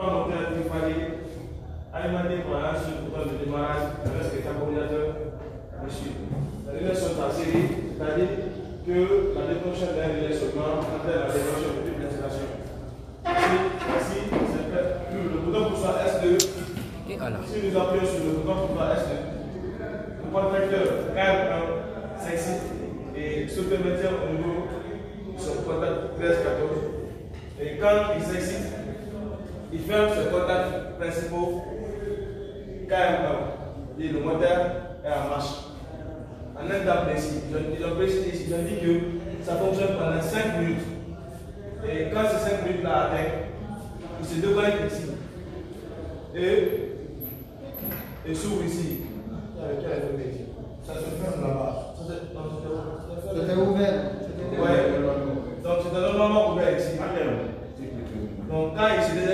moteur trifalier alimenté par un seul bouton de démarrage avec les carboniateurs dessus. Les relais sont en série, c'est-à-dire que la déconnexion d'un relais seulement entraîne la déconnexion de toute l'installation. Ici, c'est fait. Le bouton poussant S2. Si nous appuyons sur le bouton poussant S2, le contracteur KM1 s'excite et se peut maintenir au niveau de son contact 13-14. Et quand il s'excite, il ferme ses contacts principaux KM1 et le moteur est en marche. En un temps précis, ils ont dit que ça fonctionne pendant 5 minutes. Et quand ces 5 minutes-là atteignent, il se déconnecte ici. Et s'ouvre ici. Ça se ferme là-bas. C'était ouvert. Ouais. Donc c'était normalement ouvert ici. Donc quand il se